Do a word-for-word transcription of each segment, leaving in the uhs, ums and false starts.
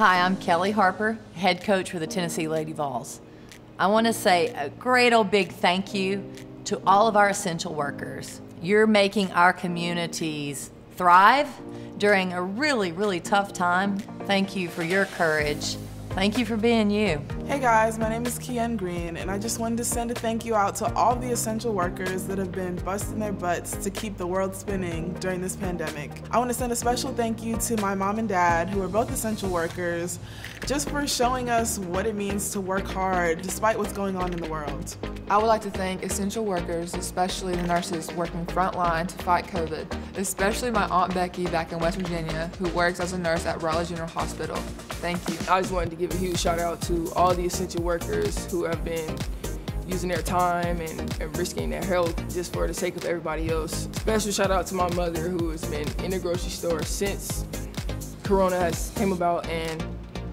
Hi, I'm Kelly Harper, head coach for the Tennessee Lady Vols. I want to say a great old big thank you to all of our essential workers. You're making our communities thrive during a really, really tough time. Thank you for your courage. Thank you for being you. Hey guys, my name is Kian Green, and I just wanted to send a thank you out to all the essential workers that have been busting their butts to keep the world spinning during this pandemic. I want to send a special thank you to my mom and dad, who are both essential workers, just for showing us what it means to work hard despite what's going on in the world. I would like to thank essential workers, especially the nurses working frontline to fight COVID, especially my Aunt Becky back in West Virginia, who works as a nurse at Raleigh General Hospital. Thank you. I just wanted to give a huge shout out to all the essential workers who have been using their time and, and risking their health just for the sake of everybody else. Special shout out to my mother, who has been in the grocery store since Corona has came about, and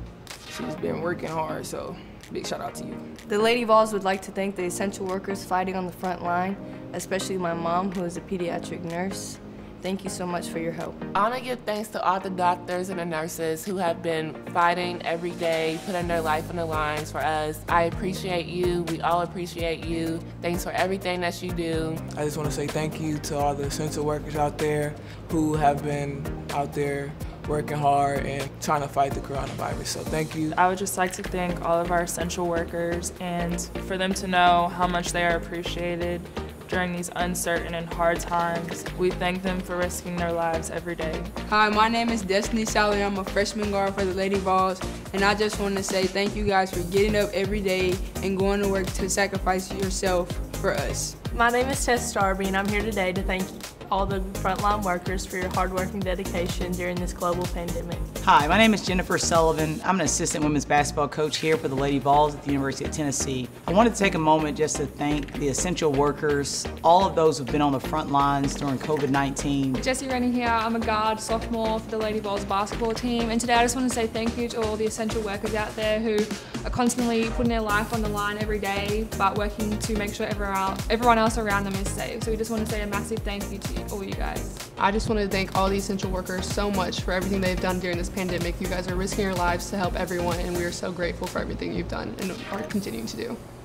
she's been working hard, so big shout out to you. The Lady Vols would like to thank the essential workers fighting on the front line, especially my mom, who is a pediatric nurse. Thank you so much for your help. I want to give thanks to all the doctors and the nurses who have been fighting every day, putting their life on the lines for us. I appreciate you. We all appreciate you. Thanks for everything that you do. I just want to say thank you to all the essential workers out there who have been out there working hard and trying to fight the coronavirus. So thank you. I would just like to thank all of our essential workers, and for them to know how much they are appreciated during these uncertain and hard times. We thank them for risking their lives every day. Hi, my name is Destiny Sally. I'm a freshman guard for the Lady Vols, and I just want to say thank you guys for getting up every day and going to work to sacrifice yourself for us. My name is Tess Starby, and I'm here today to thank all the frontline workers for your hard work and dedication during this global pandemic. Hi, my name is Jennifer Sullivan. I'm an assistant women's basketball coach here for the Lady Vols at the University of Tennessee. I wanted to take a moment just to thank the essential workers, all of those who've been on the front lines during COVID nineteen. Jessie Rennie here. I'm a guard sophomore for the Lady Vols basketball team, and today I just want to say thank you to all the essential workers out there who are constantly putting their life on the line every day, but working to make sure everyone else around them is safe. So we just want to say a massive thank you to you, all you guys. I just want to thank all the essential workers so much for everything they've done during this pandemic. You guys are risking your lives to help everyone, and we are so grateful for everything you've done and are continuing to do.